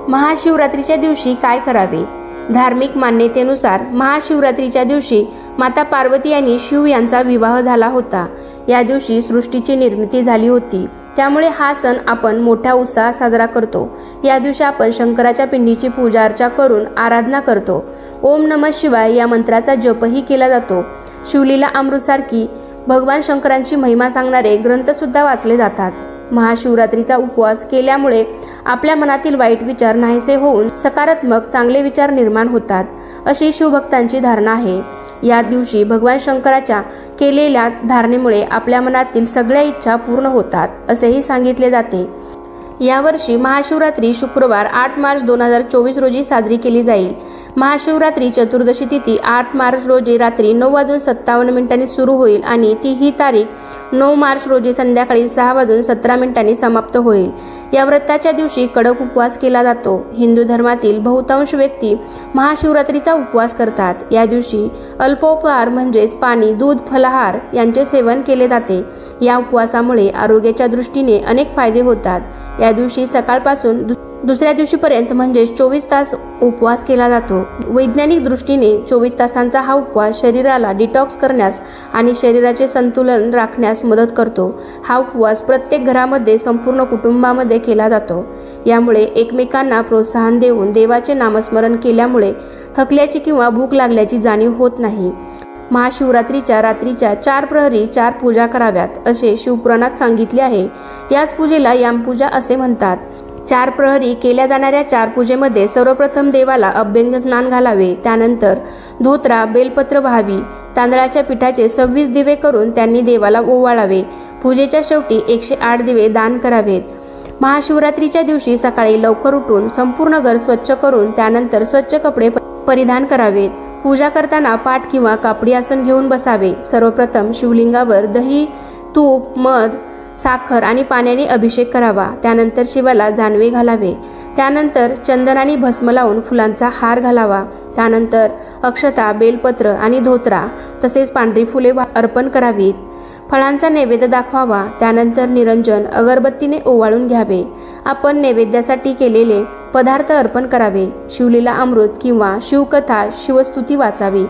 महाशिवरात्रीच्या दिवशी काय करावे? धार्मिक मान्यतेनुसार महाशिवरात्रीच्या दिवशी माता पार्वती यांनी शिव यांचा विवाह झाला होता। या दिवशी सृष्टीची निर्मिती झाली होती, त्यामुळे हा सण आपण मोठ्या उत्साहात साजरा करतो। या दिवशी आपण शंकराच्या पिंडीची पूजा अर्चा करून आराधना करतो। ओम नमः शिवाय या मंत्राचा जपही केला जातो। शिवलीला अमृतसारखी भगवान शंकरांची महिमा सांगणारे ग्रंथ सुद्धा वाचले जातात। महाशिवरात्रीचा उपवास केल्यामुळे आपल्या मनातील वाईट विचार नाहीसे होऊन सकारात्मक चांगले विचार निर्माण होतात, अशी शिवभक्तांची धारणा आहे। या दिवशी भगवान शंकराच्या केलेल्या धारणेमुळे आपल्या मनातील सगळ्या इच्छा पूर्ण होतात, असेही सांगितले जाते। यावर्षी महाशिवरात्री शुक्रवार 8 मार्च 2024 रोजी साजरी केली जाईल। महाशिवरात्री चतुर्दशी तिथी 8 मार्च रोजी रात्री 9:57 सुरू होईल आणि ही तारीख 9 मार्च रोजी संध्याकाळी 6:17 समाप्त होईल। या व्रताच्या दिवशी कडक उपवास केला जातो। हिंदू धर्मातील बहुतांश व्यक्ती महाशिवरात्रीचा उपवास करतात। या दिवशी अल्पोपहार म्हणजेच पाणी, दूध, फलाहार यांचे सेवन केले जाते। या उपवासामुळे आरोग्याच्या दृष्टीने अनेक फायदे होतात। या दिवशी सकाळपासून दुसऱ्या दिवशीपर्यंत म्हणजे 24 तास उपवास केला जातो। वैज्ञानिक दृष्टीने 24 तासांचा हा उपवास शरीराला डिटॉक्स करण्यास आणि शरीराचे संतुलन राखण्यास मदत करतो। हा उपवास प्रत्येक घरामध्ये संपूर्ण कुटुंबामध्ये केला जातो। यामुळे एकमेकांना प्रोत्साहन देऊन देवाचे नामस्मरण केल्यामुळे थकल्याची किंवा भूक लागल्याची जाणीव होत नाही। महाशिवरात्रीच्या रात्रीच्या 4 प्रहरी 4 पूजा कराव्यात, असे शिवपुराणात सांगितले आहे। याच पूजेला यामपूजा असे म्हणतात। 4 प्रहरी केल्या जाणाऱ्या 4 पूजेमध्ये सर्वप्रथम देवाला अभ्यंग स्नान घालावे, त्यानंतर धोत्रा, बेलपत्र व्हावी, तांदळाच्या पिठाचे 26 दिवे करून त्यांनी देवाला ओवाळावे। पूजेच्या शेवटी 108 दिवे दान करावेत। महाशिवरात्रीच्या दिवशी सकाळी लवकर उठून संपूर्ण घर स्वच्छ करून त्यानंतर स्वच्छ कपडे परिधान करावेत। पूजा करताना पाठ किंवा कापडी आसन घेऊन बसावे। सर्वप्रथम शिवलिंगावर दही, तूप, मध, साखर आणि पाण्याने अभिषेक करावा। त्यानंतर शिवाला जानवे घालावे। त्यानंतर चंदन आणि भस्म लावून फुलांचा हार घालावा। त्यानंतर अक्षता, बेलपत्र आणि धोत्रा तसेच पांढरी फुले अर्पण करावीत। फळांचा नैवेद्य दाखवावा। त्यानंतर निरंजन अगरबत्तीने ओवाळून घ्यावे। आपण नैवेद्यासाठी केलेले पदार्थ अर्पण करावे। शिवलीला अमृत किंवा शिवकथा, शिवस्तुती वाचावी।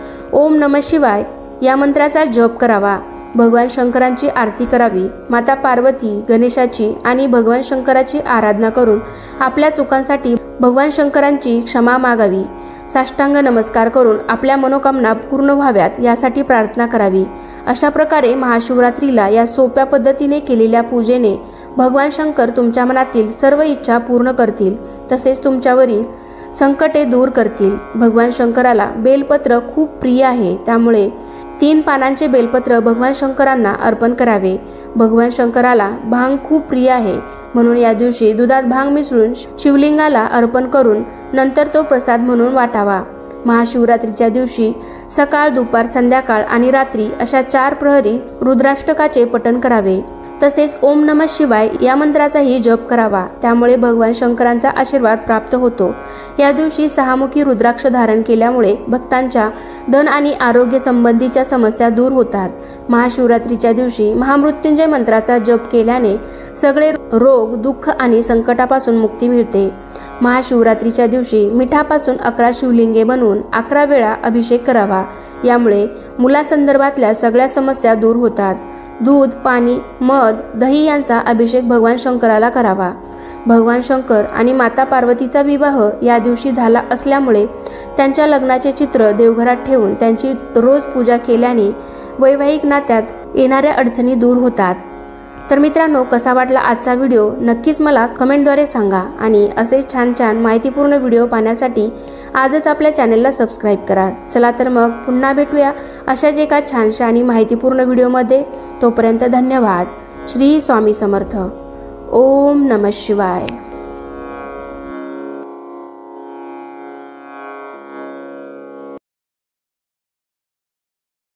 ओम नमः शिवाय या मंत्राचा जप करावा। भगवान शंकरांची आरती करावी। माता पार्वती, गणेशाची आणि भगवान शंकराची आराधना करून आपल्या चुकांसाठी भगवान शंकरांची क्षमा मागावी। साष्टांग नमस्कार करून आपल्या मनोकामना पूर्ण व्हाव्यात यासाठी प्रार्थना करावी। अशा प्रकारे महाशिवरात्रीला या सोप्या पद्धतीने केलेल्या पूजेने भगवान शंकर तुमच्या मनातील सर्व इच्छा पूर्ण करतील, तसेच तुमच्यावरील संकटे दूर करतील। भगवान शंकराला बेलपत्र खूप प्रिय आहे, त्यामुळे 3 पानांचे बेलपत्र भगवान शंकरांना अर्पण करावे। भगवान शंकराला भांग खूप प्रिय आहे, म्हणून या दिवशी दुधात भांग मिसळून शिवलिंगाला अर्पण करून नंतर तो प्रसाद म्हणून वाटावा। महाशिवरात्रीच्या दिवशी सकाळ, दुपार, संध्याकाळ आणि रात्री अशा 4 प्रहरी रुद्राष्टकाचे पठण करावे। तसेच ओम नमः शिवाय या मंत्राचाही जप करावा, त्यामुळे भगवान शंकरांचा आशीर्वाद प्राप्त होतो। या दिवशी 6मुखी रुद्राक्ष धारण केल्यामुळे भक्तांच्या धन आणि आरोग्य संबंधीच्या समस्या दूर होतात। महाशिवरात्रीच्या दिवशी महामृत्युंजय मंत्राचा जप केल्याने सगळे रोग, दुःख आणि संकटापासून मुक्ती मिळते। महाशिवरात्रीच्या दिवशी मिठापासून 11 शिवलिंगे बनवून 11 वेळा अभिषेक करावा। यामुळे मुलासंदर्भातल्या सगळ्या समस्या दूर होतात। दूध, पाणी, मध, दही यांचा अभिषेक भगवान शंकराला करावा। भगवान शंकर आणि माता पार्वतीचा विवाह या दिवशी झाला असल्यामुळे त्यांच्या लग्नाचे चित्र देवघरात ठेवून त्यांची रोज पूजा केल्याने वैवाहिक नात्यात येणाऱ्या अडचणी दूर होतात। तर मित्रांनो, कसा वाटला आजचा व्हिडिओ नक्कीच मला कमेंटद्वारे सांगा आणि असे छान छान माहितीपूर्ण व्हिडिओ पाहण्यासाठी आजच आपल्या चॅनलला सबस्क्राईब करा। चला तर मग पुन्हा भेटूया अशाच एका छानशा आणि माहितीपूर्ण व्हिडिओमध्ये। तोपर्यंत धन्यवाद। श्री स्वामी समर्थ। ओम नमः शिवाय।